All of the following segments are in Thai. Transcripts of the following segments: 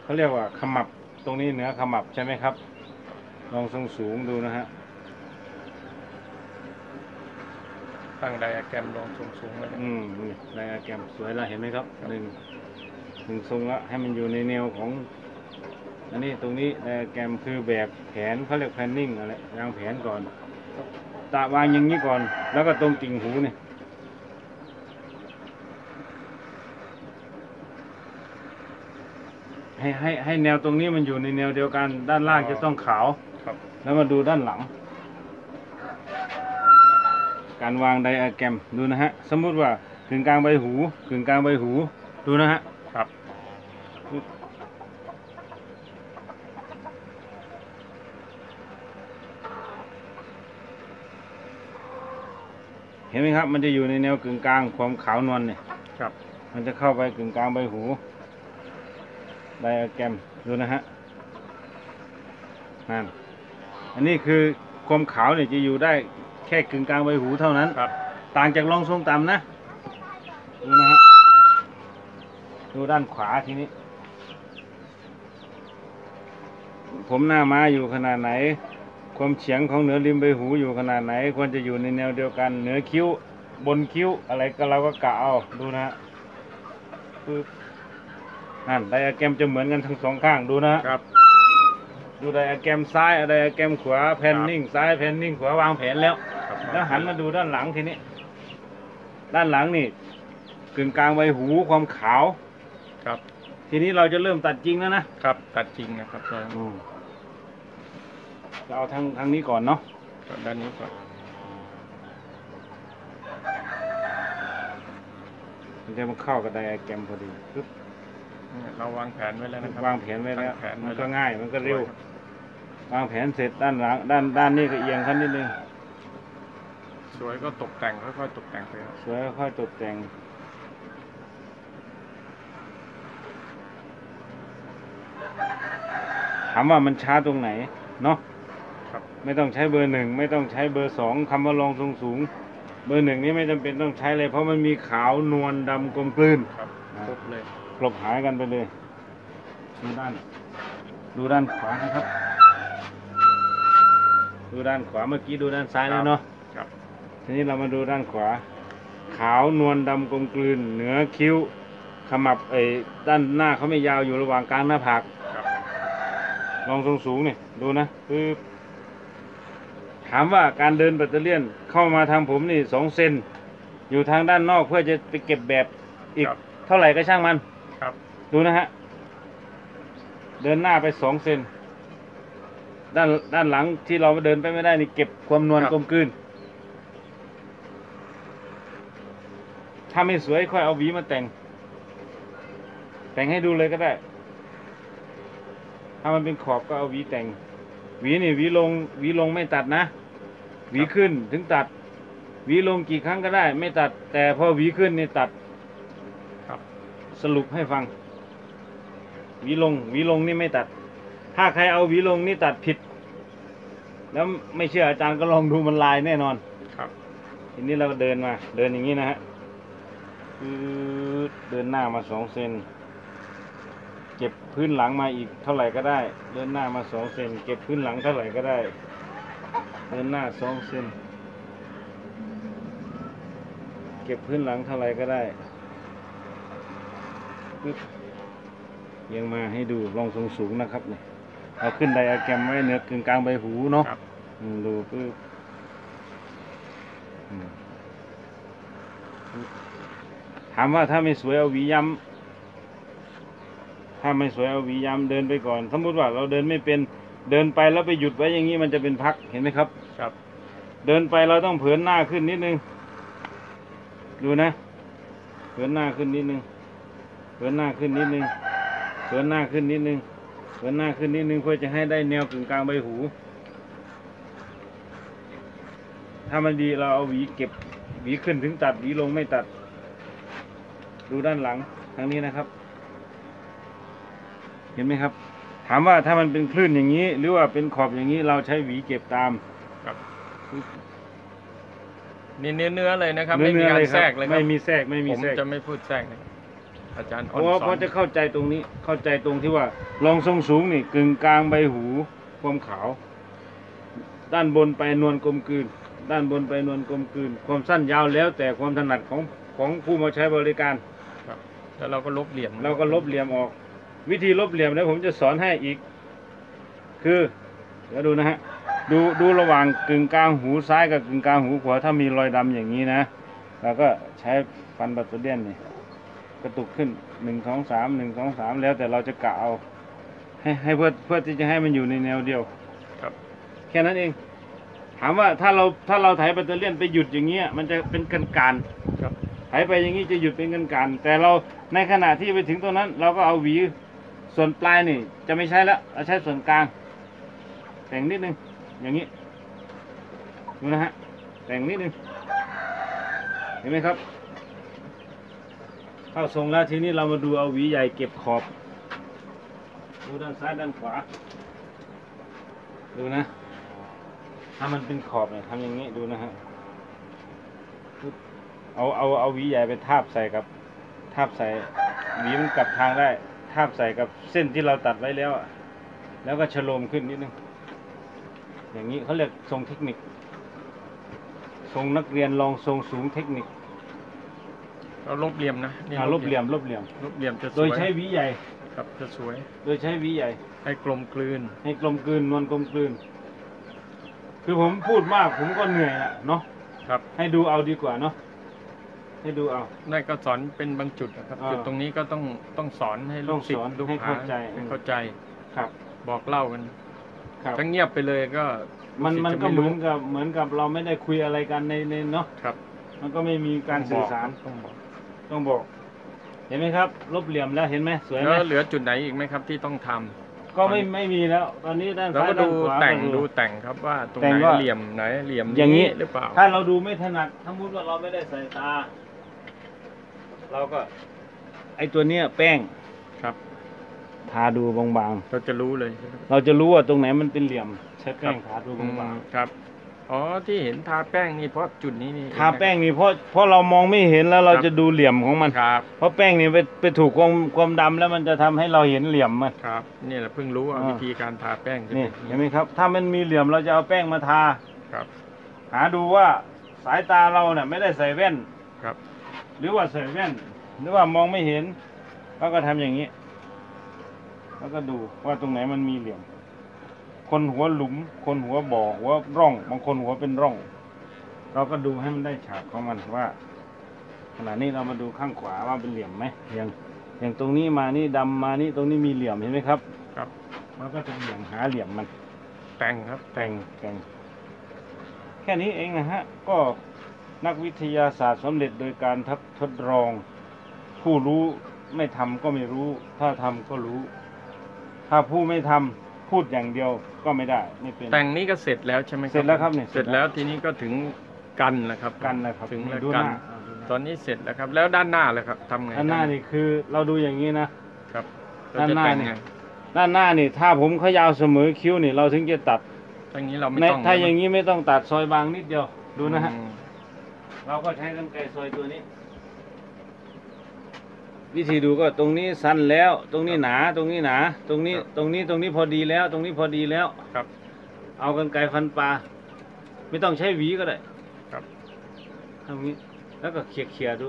เขาเรียกว่าขมับตรงนี้เหนือขมับใช่ไหมครับลองสูงดูนะฮะตั้งไดอะแกรมลงสูงๆเลยนะนี่ไดอะแกรมสวยแล้วเห็นไหมครับหนึ่งทรงละให้มันอยู่ในแนวของอันนี้ตรงนี้ไดอะแกรมคือแบบแผนเขาเรียก planning อะไรวางแผนก่อนตะวางอย่างนี้ก่อนแล้วก็ตรงติ่งหูเนี่ยให้แนวตรงนี้มันอยู่ในแนวเดียวกันด้านล่างจะต้องขาวครับแล้วมาดูด้านหลังการวางไดอะแกรมดูนะฮะสมมุติว่ากึ่งกลางใบหูกึ่งกลางใบหูดูนะฮะครับเห็นไหมครับมันจะอยู่ในแนวกึ่งกลางความขาวนวลเนี่ยครับมันจะเข้าไปกึ่งกลางใบหูไดอะแกรมดูนะฮะนั่นอันนี้คือความขาวเนี่ยจะอยู่ได้แค่กึ่งกลางใบหูเท่านั้นครับต่างจากรองทรงต่ำนะดูนะฮะดูด้านขวาทีนี้ผมหน้าม้าอยู่ขนาดไหนความเฉียงของเหนือริมใบหูอยู่ขนาดไหนควรจะอยู่ในแนวเดียวกันเหนือคิ้วบนคิ้วอะไรก็เราก็กะเอาดูนะฮะปึ๊บนั่นไดอะแกรมจะเหมือนกันทั้งสองข้างดูนะฮะครับดูไดอะแกรมซ้ายไดอะแกรมขวาแพนนิ่งซ้ายแพนนิ่งขวาวางแผนแล้วแล้วหันมาดูด้านหลังทีนี้ด้านหลังนี่กึ่งกลางใบหูความขาวครับทีนี้เราจะเริ่มตัดจริงแล้วนะครับตัดจริงนะครับจะเอาทางนี้ก่อนเนาะด้านนี้ก่อนมันจะมาเข้ากับไดอะแกรมพอดีปึ๊บเราวางแผนไว้แล้วนะครับวางแผนไว้แล้วมันก็ง่ายมันก็เร็วครับวางแผนเสร็จด้านหลังด้านนี้ก็เอียงขั้นนิดนึงสวยก็ตกแต่งค่อยๆตกแต่งไปครับสวยค่อยตกแต่งถามว่ามันช้าตรงไหนเนาะครับไม่ต้องใช้เบอร์หนึ่งไม่ต้องใช้เบอร์สองคำว่าลองสูงเบอร์หนึ่งนี้ไม่จำเป็นต้องใช้เลยเพราะมันมีขาวนวลดำกลมกลืนครับครบเลยกลบหายกันไปเลยดูด้านขวานะครับดูด้านขวาเมื่อกี้ดูด้านซ้ายแล้วเนาะครับทีนี้เรามาดูด้านขวาขาวนวลดำกลมกลืนเหนือคิ้วขมับด้านหน้าเขาไม่ยาวอยู่ระหว่างกลางหน้าผากลองสูงเนี่ยดูนะคือถามว่าการเดินแบตเตอรี่เข้ามาทางผมนี่2 เซนอยู่ทางด้านนอกเพื่อจะไปเก็บแบบอีกเท่าไหร่ก็ช่างมันดูนะฮะเดินหน้าไป2 เซนด้านหลังที่เราเดินไปไม่ได้นี่เก็บความนวลกลมกลืนถ้าไม่สวยค่อยเอาหวีมาแต่งให้ดูเลยก็ได้ถ้ามันเป็นขอบก็เอาหวีแต่งหวีนี่หวีลงไม่ตัดนะหวีขึ้นถึงตัดหวีลงกี่ครั้งก็ได้ไม่ตัดแต่พอหวีขึ้นนี่ตัดสรุปให้ฟังหวีลงนี่ไม่ตัดถ้าใครเอาหวีลงนี่ตัดผิดแล้วไม่เชื่ออาจารย์ก็ลองดูมันลายแน่นอนครับทีนี้เราก็เดินอย่างนี้นะฮะเดินหน้ามา2 เซนเก็บพื้นหลังมาอีกเท่าไหร่ก็ได้เดินหน้ามา2 เซนเก็บพื้นหลังเท่าไหร่ก็ได้เดินหน้า2 เซนเก็บพื้นหลังเท่าไหร่ก็ได้ยังมาให้ดูลองสูงนะครับเนี่ยเอาขึ้นไดอะแกรมไว้เหนือกึ่งกลางใบหูเนาะดูปึ๊บถามว่าถ้าไม่สวยเอาหวีย้ำถ้าไม่สวยเอาหวีย้ำเดินไปก่อนสมมติว่าเราเดินไม่เป็นเดินไปแล้วไปหยุดไว้อย่างนี้มันจะเป็นพักเห็นไหมครับครับเดินไปเราต้องเผินหน้าขึ้นนิดนึงดูนะเผินหน้าขึ้นนิดนึงเผินหน้าขึ้นนิดนึงเผินหน้าขึ้นนิดนึงเผินหน้าขึ้นนิดนึงเพื่อจะให้ได้แนวกึ่งกลางใบหูถ้ามันดีเราเอาหวีเก็บหวีขึ้นถึงตัดหวีลงไม่ตัดดูด้านหลังทางนี้นะครับเห็นไหมครับถามว่าถ้ามันเป็นคลื่นอย่างนี้หรือว่าเป็นขอบอย่างนี้เราใช้หวีเก็บตามนี่เนื้อเลยนะครับไม่มีการแทรกเลยครับไม่มีแทรกผมจะไม่พูดแทรกเลยอาจารย์เพอ้อนราะว่าสเพอนราะจะเข้าใจตรงนี้เข้าใจตรงที่ว่ารองทรงสูงนี่กึ่งกลางใบหูความขาว ด้านบนไปนวลกลมกลืน ด้านบนไปนวลกลมกลืน ความสั้นยาวแล้วแต่ความถนัดของผู้มาใช้บริการครับแล้วเราก็ลบเหลี่ยมเราก็ลบเหลี่ยมออก วิธีลบเหลี่ยมแล้วผมจะสอนให้อีก คือเดี๋ยวดูนะฮะดูระหว่างกึ่งกลางหูซ้ายกับกึ่งกลางหูขวาถ้ามีรอยดำอย่างนี้นะเราก็ใช้ฟันปัตเตอร์เลียนนี่กระตุกขึ้น1 2 3 1 2 3แล้วแต่เราจะกะเอาให้เพื่อที่จะให้มันอยู่ในแนวเดียวครับแค่นั้นเอง ถามว่าถ้าเราไถปัตเตอร์เลียนไปหยุดอย่างเงี้ยมันจะเป็นการครับไถไปอย่างนี้จะหยุดเป็นการแต่เราในขณะที่ไปถึงตรงนั้น เราก็เอาหวีส่วนปลายนี่จะไม่ใช้แล้วเราใช้ส่วนกลาง แต่งนิดนึงอย่างนี้ดูนะฮะแต่งนิดนึงเห็นไหมครับเข้าทรงแล้วทีนี้เรามาดูเอาหวีใหญ่เก็บขอบดูด้านซ้ายด้านขวาดูนะถ้ามันเป็นขอบเนี่ยทำอย่างนี้ดูนะฮะเอาหวีใหญ่ไปทาบใส่หวีมันกลับทางได้ทาบใส่กับเส้นที่เราตัดไว้แล้วอะแล้วก็ชะโลมขึ้นนิดนึงอย่างนี้เขาเรียกทรงเทคนิคทรงนักเรียนลองทรงสูงเทคนิคเราลบเหลี่ยมนะนี่ลบเหลี่ยมลบเหลี่ยมจะสวยโดยใช้หวีใหญ่ครับจะสวยโดยใช้หวีใหญ่ให้กลมกลืนให้กลมกลืนนวลกลมกลืนคือผมพูดมากผมก็เหนื่อยอะเนาะครับให้ดูเอาดีกว่าเนาะให้ดูเอานั่นก็สอนเป็นบางจุดนะครับ จุดตรงนี้ก็ต้องสอนให้ลูกศิษต้องสอนย์ลูกให้หาเข้าใจให้เข้าใจครับบอกเล่ากันครับถ้าเงียบไปเลยก็มันลูศิษย์มันจะก็ไเหมือนกับเราไม่ได้คุยอะไรกันในเนาะครับมันก็ไม่มีการสื่อสารต้องบอกต้องบอก เห็นไหมครับ ลบเหลี่ยมแล้วเห็นไหมสวยไหมแล้วเหลือจุดไหนอีกไหมครับที่ต้องทำก็ไม่มีแล้ว ตอนนี้ด้านแล้วซ้ายก็ด้าดูนขวาแต่งก็ดูแต่งครับว่าตรงแต่งไหนว่าเหลี่ยมไหนเหลี่ยมอย่างนี้หรือเปล่าถ้าเราดูไม่ถนัดสมมติว่าเราไม่ได้ใส่ตา เราก็ ไอตัวเนี้ยแป้งครับทาดูบางเราจะรู้เลยใช่ไหมๆ เราจะรู้ว่าตรงไหนมันเป็นเหลี่ยม ใช้แป้งทาดูบางครับอ๋อที่เห็นทาแป้งนี่เพราะจุดนี้นี่ๆ ทาแป้งนี่เพราะเรามองไม่เห็นแล้วเราจะดูเหลี่ยมของมันครับเพราะแป้งนี่ไปถูกความดำแล้วมันจะทำให้เราเห็นเหลี่ยมมันครับนี่แหละเพิ่งรู้ว่าอ่าวิธีการทาแป้งจะนี่เป็นเห็นไหมครับ ถ้ามันมีเหลี่ยมเราจะเอาแป้งมาทาครับหาดูว่าสายตาเราเนี่ยไม่ได้ใส่แว่นครับหรือว่าใส่แว่น หรือว่ามองไม่เห็นเราก็ทำอย่างนี้ แล้วก็ดูว่าตรงไหนมันมีเหลี่ยม คนหัวหลุม คนหัวบ่อหัวร่อง บางคนหัวเป็นร่อง เราก็ดูให้มันได้ฉากของมันว่า ขณะนี้เรามาดูข้างขวาว่าเป็นเหลี่ยมไหมอย่างตรงนี้มานี่ดำมานี่ตรงนี้มีเหลี่ยมเห็นไหมครับครับมันก็จะเหลี่ยมหาเหลี่ยมมันแต่งครับแต่งแค่นี้เองนะฮะ ก็นักวิทยาศาสตร์สำเร็จโดยการทดลอง ผู้รู้ไม่ทำก็ไม่รู้ ถ้าทำก็รู้ ถ้าผู้ไม่ทำพูดอย่างเดียวก็ไม่ได้นี่เป็นแต่งนี้ก็เสร็จแล้วใช่ไหมเสร็จแล้วครับเนี่ยเสร็จแล้วทีนี้ก็ถึงกันนะครับกันนะครับถึงแล้วดูหกันน้าตอนนี้เสร็จแล้วครับ แล้วด้านหน้าเลยครับทำไงด้านหน้านี่คือเราดูอย่างนี้นะครับด้านหน้าเรจะแต่งนี่ไงด้านหน้านี่ถ้าผมเขยาวเสมอคิ้วนี่เราถึงจะตัดถ้าอย่างนี้เราไม่ในต้องถ้าอย่างนี้ไม่ต้องตัดซอยบางนิดเดียวดูนะฮะอืมเราก็ใช้กรรไกรซอยตัวนี้ วิธีดูก็ตรงนี้สั้นแล้ว ตรงนี้หนาตรงนี้หนา ตรงนี้ตรงนี้พอดีแล้ว ตรงนี้พอดีแล้วครับเอากรรไกรฟันปลาไม่ต้องใช้หวีก็ได้ครับทำนี้แล้วก็เขี่ยดู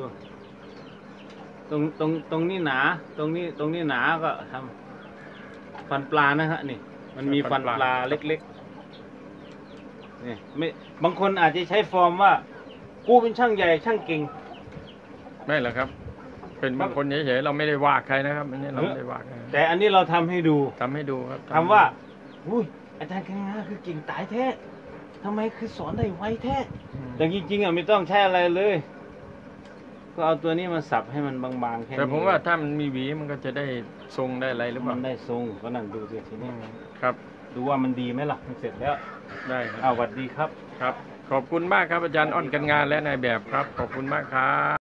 ตรงนี้หนา ตรงนี้หนาก็ทำฟันปลานะฮะนี่ มันมีฟันปลาเล็กๆนี่ไม่บางคนอาจจะใช้ฟอร์มว่า กูเป็นช่างใหญ่ช่างเก่งไม่หรอกครับ เป็นบางคนเฉยๆเราไม่ได้ว่าใครนะครับอันนี้เราไม่ได้ว่าใครแต่อันนี้เราทำให้ดูทำให้ดูครับคำว่าอุ้ยอาจารย์กังงาคือเก่งตายแท้ทำไมคือสอนได้ไวแท้อืมแต่จริงๆอ่ะไม่ต้องใช้อะไรเลย ก็เอาตัวนี้มาสับให้มันบางๆแค่นี้แต่ผมว่าถ้ามันมีหวีมันก็จะได้ทรงได้อะไรหรือเปมัล่านได้ทรงก็นั่นดูสิทีอืนี้มครับดูว่ามันดีไหมล่ะมันเสร็จแล้วได้ครับอ้าวสวัสดีครับครับ ขอบคุณมากครับอาจารย์อ้อนกันงานและนายแบบครับ ขอบคุณมากครับ